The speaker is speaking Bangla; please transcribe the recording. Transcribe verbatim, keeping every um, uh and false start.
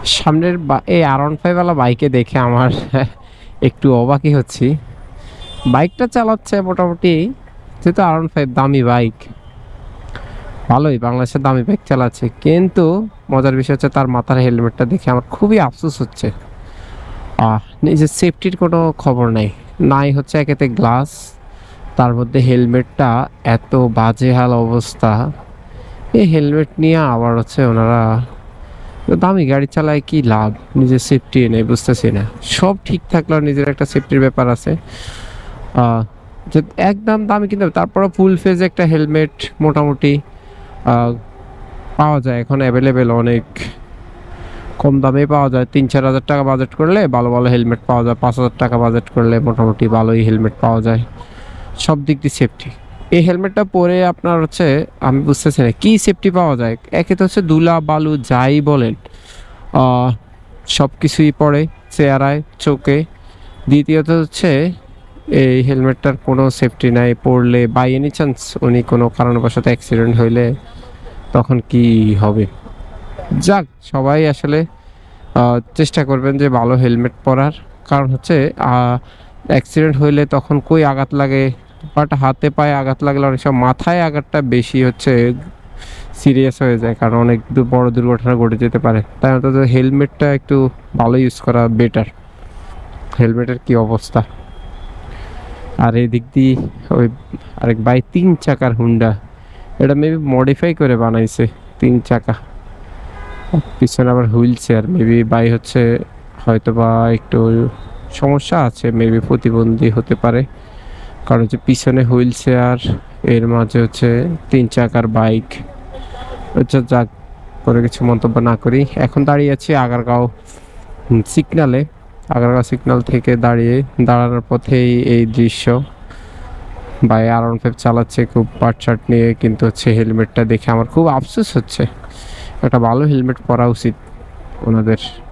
সামনের এই আর ওয়ান ফাইভ ওয়ালা বাইকে দেখে আমার একটু অবাকই হচ্ছি। বাইকটা চালাচ্ছে মোটামুটি, যেহেতু আর ওয়ান ফাইভ দামি বাইক, ভালোই বাংলাদেশের দামি বাইক চালাচ্ছে, কিন্তু মজার বিষয় হচ্ছে তার মাথার হেলমেটটা দেখে আমার খুবই আফসোস হচ্ছে। আহ নিজের সেফটির কোনো খবর নাই, নাই হচ্ছে একেতে গ্লাস, তার মধ্যে হেলমেটটা এত বাজে হাল অবস্থা। এই হেলমেট নিয়ে আবার হচ্ছে ওনারা দামি গাড়ি চালায়, কি লাভ? নিজের সেফটি নেই, বুঝতেছি না। সব ঠিক থাকলেও নিজের একটা সেফটির ব্যাপার আছে। আহ যে একদম দামি কিনতে হবে, তারপরে ফুল ফেজ একটা হেলমেট মোটামুটি পাওয়া যায় এখন, অ্যাভেলেবেল অনেক কম দামে পাওয়া যায়। তিন চার হাজার টাকা বাজেট করলে ভালো ভালো হেলমেট পাওয়া যায়, পাঁচ হাজার টাকা বাজেট করলে মোটামুটি ভালোই হেলমেট পাওয়া যায়, সব দিক দিয়ে সেফটি। এই হেলমেটটা পরে আপনার হচ্ছে আমি বুঝতেছি না কি সেফটি পাওয়া যায়। একে তো হচ্ছে ধুলা বালু যাই বলেন সব কিছুই পড়ে চেহারায় চোখে, দ্বিতীয়ত হচ্ছে এই হেলমেটটার কোনো সেফটি নাই, পড়লে বাই এনি চান্স উনি কোনো কারণবশত অ্যাক্সিডেন্ট হইলে তখন কি হবে? যাক, সবাই আসলে চেষ্টা করবেন যে ভালো হেলমেট পরার, কারণ হচ্ছে অ্যাক্সিডেন্ট হইলে তখন কই আঘাত লাগে, বাট হাতে পায়ে আঘাত লাগলে অনেক সময় মাথায় আঘাতটা বেশি হচ্ছে সিরিয়াস হয়ে যায়, কারণ অনেক বড় দুর্ঘটনা ঘটে যেতে পারে। তাই অন্তত হেলমেটটা একটু ভালো ইউজ করা বেটার। হেলমেটের কি অবস্থা! আর এই দিক দিয়ে ওই আরেক ভাই তিন চাকার হুন্ডা, এটা মেবি মডিফাই করে বানাইছে তিন চাকা, পিছনে আবার হুইল চেয়ার। মেবি বাই হচ্ছে হয়তো বা একটু সমস্যা আছে, মেবি প্রতিবন্ধী হতে পারে, কারণ হচ্ছে পিছনে হুইল চেয়ার, এর মাঝে হচ্ছে তিন চাকার বাইক। আচ্ছা যাক, করে কিছু মন্তব্য না করি। এখন দাঁড়িয়ে আছি আগারগাঁও সিগনালে, আগারগাঁও সিগন্যাল থেকে দাঁড়িয়ে দাঁড়ানোর পথেই এই দৃশ্য। ভাই আর ওয়ান ফাইভ চালাচ্ছে খুব পাটশার্ট নিয়ে, কিন্তু হচ্ছে হেলমেটটা দেখে আমার খুব আফসোস হচ্ছে। একটা ভালো হেলমেট পরা উচিত ওনাদের।